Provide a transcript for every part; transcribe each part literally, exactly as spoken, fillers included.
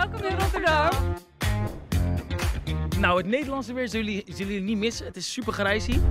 welkom in Rotterdam. Nou, het Nederlandse weer zullen jullie, zullen jullie niet missen. Het is super grijs hier.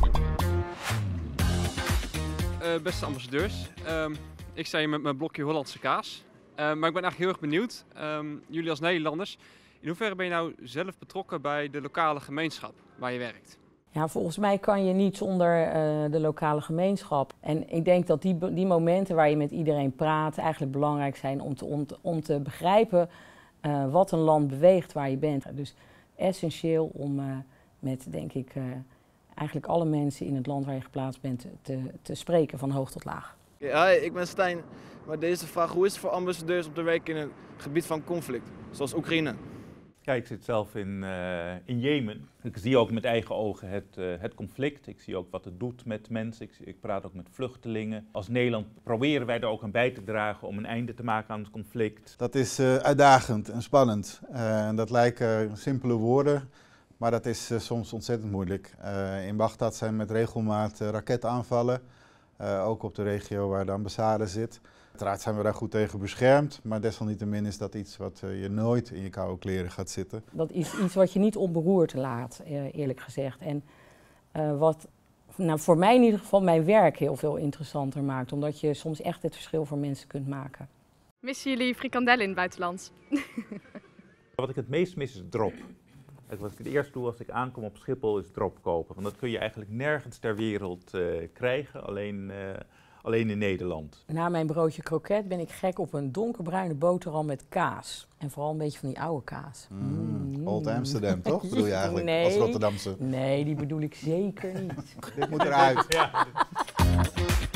Uh, beste ambassadeurs, um, ik sta hier met mijn blokje Hollandse kaas. Uh, maar ik ben eigenlijk heel erg benieuwd, um, jullie als Nederlanders, in hoeverre ben je nou zelf betrokken bij de lokale gemeenschap waar je werkt? Ja, volgens mij kan je niet zonder uh, de lokale gemeenschap. En ik denk dat die, die momenten waar je met iedereen praat eigenlijk belangrijk zijn om te, om te, om te begrijpen uh, wat een land beweegt waar je bent. Dus essentieel om uh, met, denk ik, uh, eigenlijk alle mensen in het land waar je geplaatst bent te, te spreken van hoog tot laag. Ja, ik ben Stijn. Maar deze vraag, hoe is het voor ambassadeurs om te werken in een gebied van conflict, zoals Oekraïne? Ja, ik zit zelf in, uh, in Jemen. Ik zie ook met eigen ogen het, uh, het conflict. Ik zie ook wat het doet met mensen. Ik, ik praat ook met vluchtelingen. Als Nederland proberen wij er ook aan bij te dragen om een einde te maken aan het conflict. Dat is uh, uitdagend en spannend. Uh, dat lijken simpele woorden, maar dat is uh, soms ontzettend moeilijk. Uh, in Bagdad zijn met regelmaat uh, raketaanvallen, uh, ook op de regio waar de ambassade zit. Uiteraard zijn we daar goed tegen beschermd, maar desalniettemin is dat iets wat uh, je nooit in je koude kleren gaat zitten. Dat is iets wat je niet onberoerd laat, uh, eerlijk gezegd. En uh, wat nou, voor mij in ieder geval mijn werk heel veel interessanter maakt, omdat je soms echt het verschil voor mensen kunt maken. Missen jullie frikandellen in het buitenland? Wat ik het meest mis is drop. Wat ik het eerst doe als ik aankom op Schiphol is drop kopen. Want dat kun je eigenlijk nergens ter wereld uh, krijgen, alleen, uh, alleen in Nederland. Na mijn broodje kroket ben ik gek op een donkerbruine boterham met kaas. En vooral een beetje van die oude kaas. Mm, mm. Old Amsterdam, toch? Bedoel je eigenlijk nee, als Rotterdamse? Nee, die bedoel ik zeker niet. Dit moet eruit. Ja.